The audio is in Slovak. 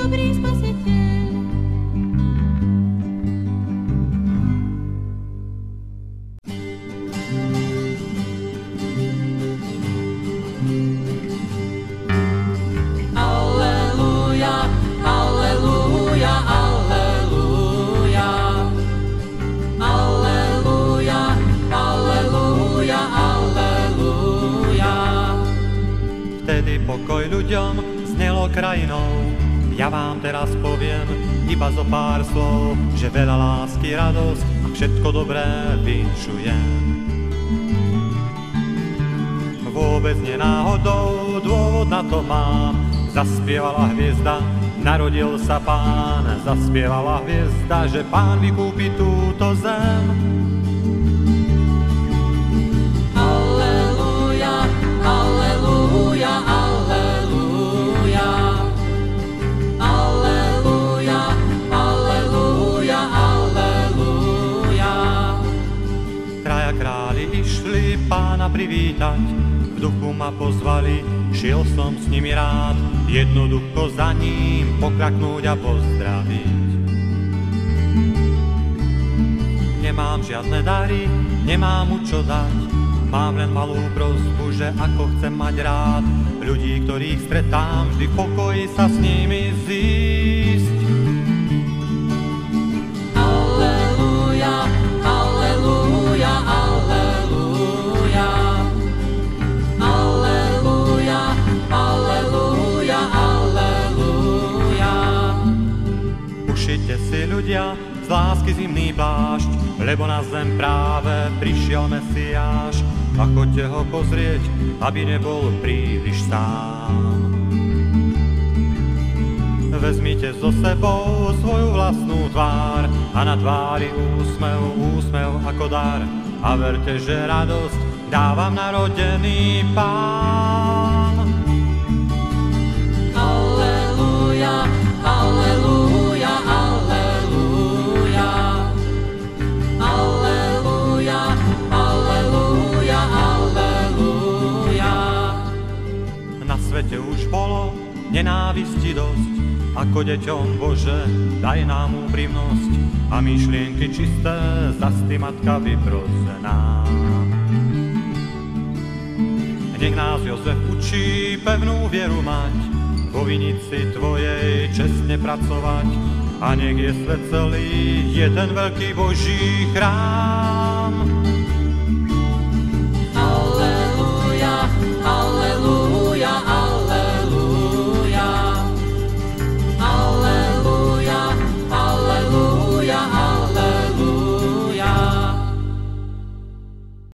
dobrý spasiteľ. Pokoj ľuďom znelo krajinou. Ja vám teraz poviem iba zo pár slov, že veľa lásky, radosť a všetko dobré vinšujem. Vôbec nenáhodou dôvod na to mám. Zaspievala hviezda, narodil sa Pán. Zaspievala hviezda, že Pán vykúpi túto zem. Alleluja, alleluja, alleluja. Alleluja, alleluja, alleluja. Traja králi išli Pána privítať, v duchu ma pozvali, šiel som s nimi rád, jednoducho za ním pokľaknúť a pozdraviť. Nemám žiadne dary, nemám mu čo dať, mám len malú prosbu, že ako chcem mať rád ľudí, ktorých stretám, vždy v pokoji sa s nimi zísť. Alleluja, alleluja, alleluja. Alleluja, alleluja, alleluja. Ušite si ľudia z lásky zimný plášť, lebo na zem práve prišiel Mesiáš. A choďte ho pozrieť, aby nebol príliš sám. Vezmite so sebou svoju vlastnú tvár a na tvári úsmev, úsmev ako dar. A verte, že radosť dávam narodený Pán. Alleluja, alleluja, alleluja. Alleluja, alleluja, alleluja. Na svete už bolo nenávisti dosť, ako deťom Bože, daj nám úprimnosť a myšlienky čisté, zasty Matka vyprosená. Nech nás Jozef učí pevnú vieru mať, vo vinici Tvojej čestne pracovať, a nech je svet celý jeden veľký Boží chrám.